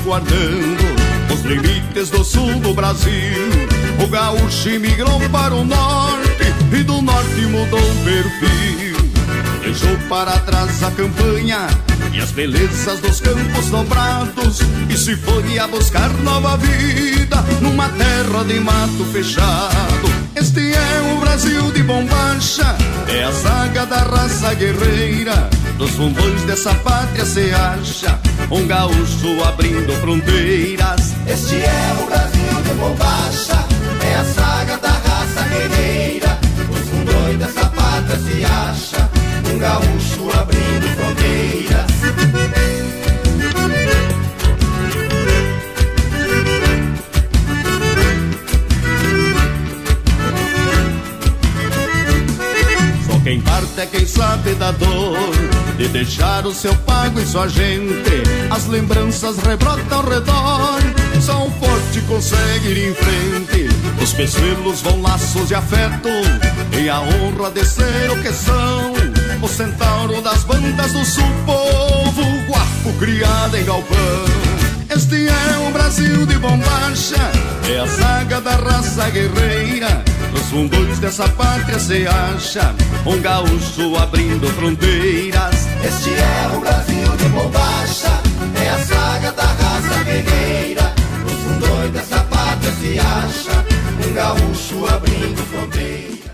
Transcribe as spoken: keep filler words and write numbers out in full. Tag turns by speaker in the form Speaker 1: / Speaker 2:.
Speaker 1: guardando os limites do sul do Brasil. O gaúcho migrou para o norte e do norte mudou o perfil. Deixou para trás a campanha e as belezas dos campos dobrados e se foi a buscar nova vida numa terra de mato fechado. Este é o Brasil de bombacha, é a saga da raça guerreira. Dos fundões dessa pátria se acha um gaúcho abrindo fronteiras.
Speaker 2: Este é o Brasil de bombacha, é a saga da raça guerreira. Dos fundões dessa pátria se acha um gaúcho abrindo fronteiras.
Speaker 1: Só quem parte é quem sabe da dor de deixar o seu pago e sua gente. As lembranças rebrotam ao redor, só um forte consegue ir em frente. Os peçoelos vão laços de afeto e a honra de ser o que são. O centauro das bandas do sul, povo guapo criado em galpão. Este é o Brasil de bombacha, é a saga da raça guerreira. Nos fundões dessa pátria se acha um gaúcho abrindo fronteiras.
Speaker 2: Este é o Brasil de bombacha, é a saga da raça guerreira. Nos fundões dessa pátria se acha um gaúcho abrindo fronteiras.